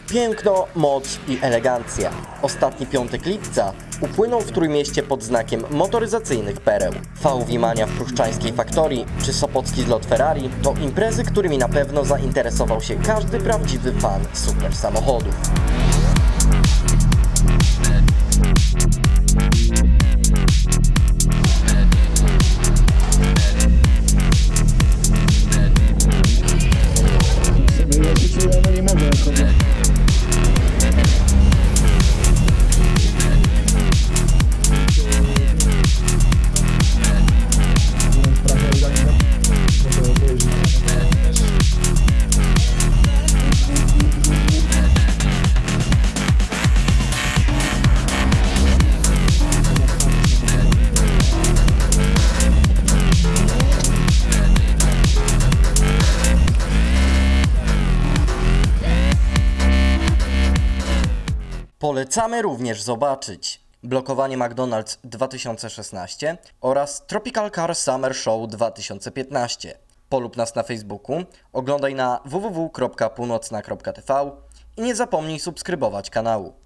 Piękno, moc i elegancja. Ostatni piątek lipca upłynął w Trójmieście pod znakiem motoryzacyjnych pereł. VW Mania w pruszczańskiej faktorii czy sopocki zlot Ferrari to imprezy, którymi na pewno zainteresował się każdy prawdziwy fan super samochodów. Polecamy również zobaczyć blokowanie McDonald's 2016 oraz Tropical Car Summer Show 2015. Polub nas na Facebooku, oglądaj na www.północna.tv i nie zapomnij subskrybować kanału.